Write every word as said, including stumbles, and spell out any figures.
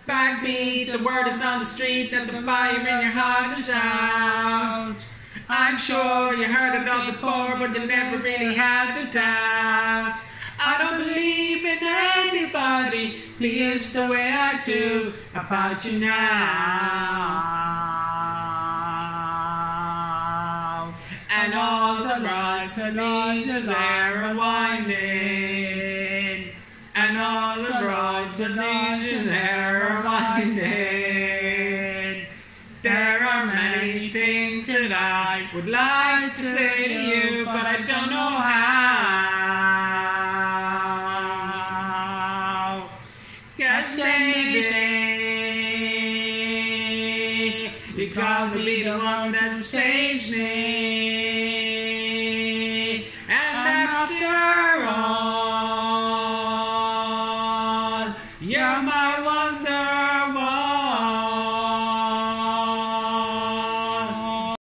Backbeat, the word is on the streets, and the fire in your heart is out. I'm sure you heard it all before, but you never really had a doubt. I don't believe in anybody feels the way I do about you now. And all the roads that lead you there are winding. And all the roads that lead you there are winding. There are many things that I would like to say to you, but I don't know how. 'Cause maybe you're going to be the one that saves me. And after all, you're my one